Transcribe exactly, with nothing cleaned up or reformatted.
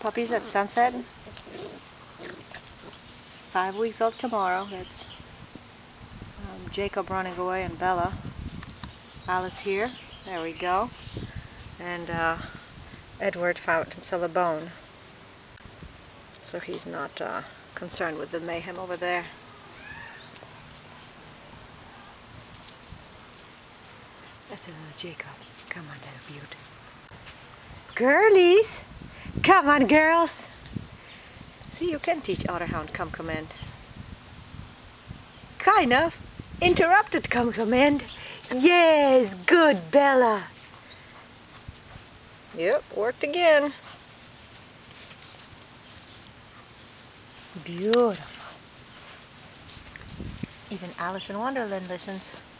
Puppies at sunset. Five weeks old tomorrow. That's um, Jacob running away and Bella. Alice here. There we go. And uh, Edward found himself a bone. So he's not uh, concerned with the mayhem over there. That's a little Jacob. Come on, little beaut. Girlies! Come on, girls! See, you can teach Otterhound come command. Kind of. Interrupted come command. Yes, good Bella. Yep, worked again. Beautiful. Even Alice in Wonderland listens.